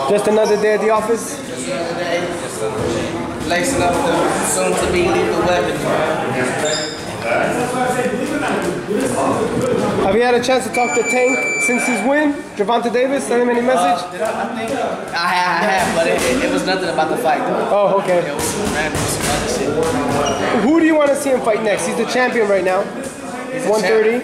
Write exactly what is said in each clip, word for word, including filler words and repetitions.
Just another day at the office? Just another day. Just lacing up the soon-to-be lethal weapons, man. Have you had a chance to talk to Tank since his win? Gervonta Davis, send him any message? Uh, did I, I think I have, I have, but it, it, it was nothing about the fight, though. Oh, okay. It was some random, some other shit. Who do you want to see him fight next? He's the champion right now. one thirty.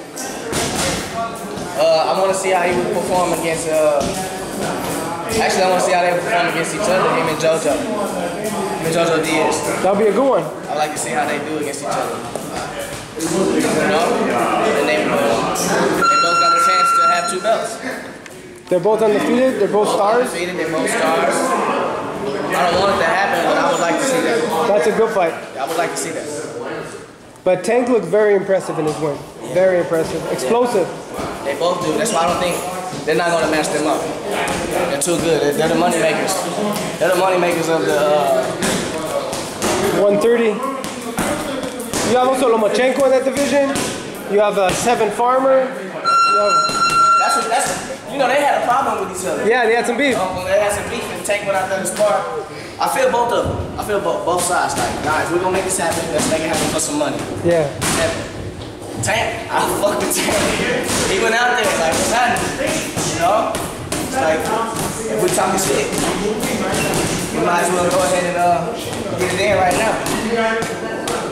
Uh, I want to see how he would perform against. Uh, actually, I want to see how they would perform against each other. Him and JoJo. Him and JoJo Diaz. That'll be a good one. I like to see how they do against each other. You know, and they, uh, they both got the chance to have two belts. They're both undefeated. They're both stars. Undefeated. They're both stars. I don't want it to happen, but I would like to see that. That's a good fight. I would like to see that. But Tank looked very impressive in his win. Very impressive. Explosive. They both do. That's why I don't think they're not going to match them up. They're too good. They're, they're the money makers. They're the money makers of the uh, one thirty. You have also Lomachenko in that division. You have uh, Seven Farmer. You have... That's what. That's what, you know they had a problem with each other. Yeah, they had some beef. Um, they had some beef and Tank went out there to spar. I feel both of them. I feel both both sides. Like, guys, we're gonna make this happen. Let's make it happen for some money. Yeah. And Tank, I fuck with Tank. He went out there like, what's happening? You know? It's like, if we talking shit, we might as well go ahead and uh, get it in right now.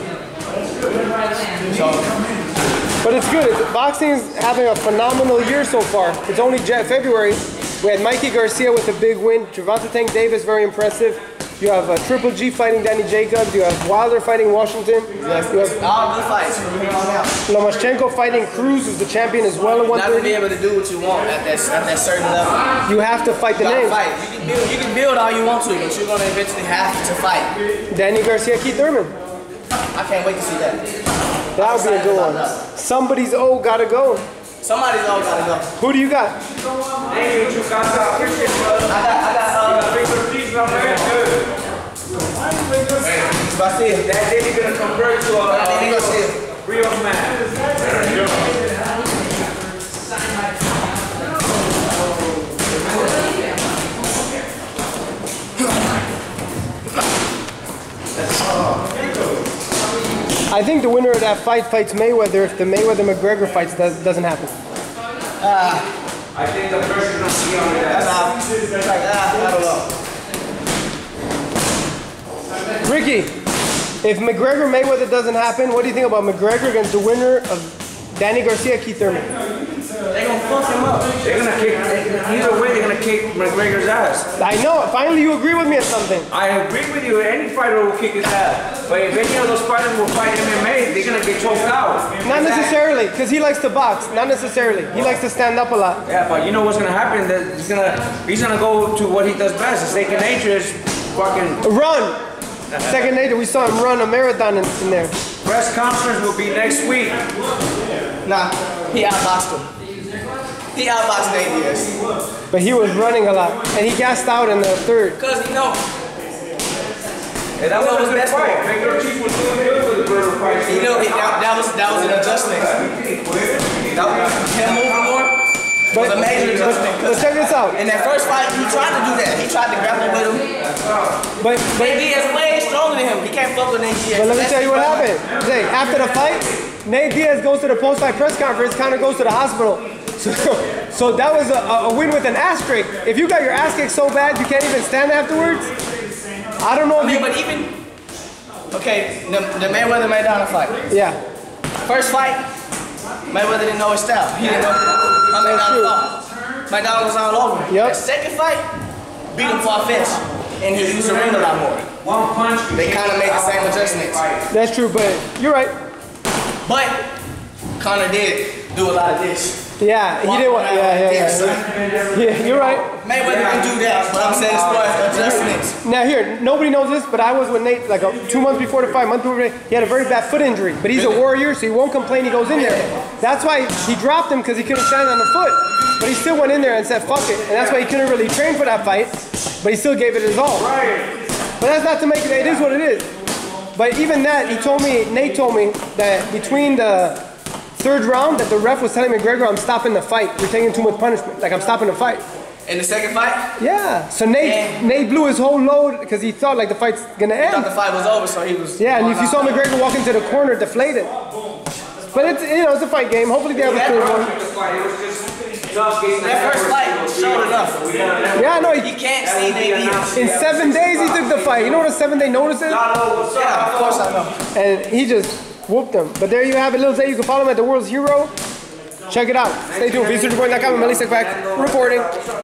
So, but it's good. Boxing is having a phenomenal year so far. It's only February. We had Mikey Garcia with a big win. Gervonta Tank Davis, very impressive. You have uh, Triple G fighting Danny Jacobs. You have Wilder fighting Washington. Yes, you have all good fights. Lomachenko fighting Cruz, who's the champion as well at one thirty. Not to be able to do what you want at that, at that certain level. You have to fight the name. Fight. You can build. You can build all you want to, but you're gonna eventually have to fight. Danny Garcia, Keith Thurman. I can't wait to see that. That would be a good one. Somebody's O gotta go. Somebody's O gotta go. Who do you got? Hey, you got that picture, I got. I got. Uh, Hey, that day you're gonna convert to a, a real, real man. I think the winner of that fight fights Mayweather if the Mayweather-McGregor fight does, doesn't happen. Uh, I think the person will see on that. That's how. It's like, ah, I don't know. Ricky, if McGregor-Mayweather doesn't happen, what do you think about McGregor against the winner of Danny Garcia, Keith Thurman? They're gonna fuck him up. They're gonna kick, either way, they're gonna kick McGregor's ass. I know, finally you agree with me on something. I agree with you, any fighter will kick his ass. But if any of those fighters will fight M M A, they're gonna get choked out. Not necessarily, because he likes to box. Not necessarily. He likes to stand up a lot. Yeah, but you know what's gonna happen? That he's gonna, he's gonna go to what he does best. His second nature is fucking... Run! Second nature, we saw him run a marathon in, in there. Press conference will be next week. Nah, he outboxed him. He outboxed Nate Diaz. But he was running a lot, and he gassed out in the third. Cause you know, And that was his best fight. McGregor Chief was doing good with the Burger fight. you know that, that was that was an adjustment. That was, him moving more was a major adjustment. But check this out. In that first fight, he tried to do that. He tried to grapple with him. But, but, Nate Diaz way stronger than him. He can't fuck with Nate Diaz. but let me tell you what happened. Jay, after the fight, Nate Diaz goes to the post-fight press conference, kind of goes to the hospital. So, so that was a, a win with an asterisk. If you got your ass kicked so bad you can't even stand afterwards, I don't know if I mean, you... but even okay, the, the Mayweather Maidana fight. Yeah. First fight, Mayweather didn't know his style. He didn't know how Maidana fought. Maidana was all over him. Yep. That second fight, beat him for a finish, and he used the ring a lot more. One punch. They kind of made the same adjustments. That's true, but you're right. But Conor did do a lot of this. Yeah, he did what? Yeah, yeah, yeah. Yeah, you're right. Mayweather can do that, but I'm saying as far as adjustments. Now here, nobody knows this, but I was with Nate like a, two months before the fight, month before the fight. He had a very bad foot injury, but he's a warrior, so he won't complain. He goes in there. That's why he dropped him, because he couldn't stand on the foot. But he still went in there and said, "Fuck it," and that's why he couldn't really train for that fight. But he still gave it his all. But that's not to make it. It is what it is. But even that, he told me, Nate told me that between the third round, that the ref was telling McGregor, "I'm stopping the fight. You're taking too much punishment. Like, I'm stopping the fight." In the second fight? Yeah. So Nate, Yeah. Nate blew his whole load because he thought like the fight's gonna I thought end. the fight was over, so he was. Yeah, and if you saw McGregor walk into the corner, deflated. But it's, you know, it's a fight game. Hopefully they have a Yeah, cool bro. one. That first fight was showed enough. Yeah, no, You he, can't see Nate Diaz. in seven days he took the fight. You know what a seven day notice is? Yeah, of course I know. And he just whooped him. But there you have it, Lil Zay. You can follow him at The World's Hero. Check it out. Stay tuned. Be Boy dot com. I'm Melissa back reporting.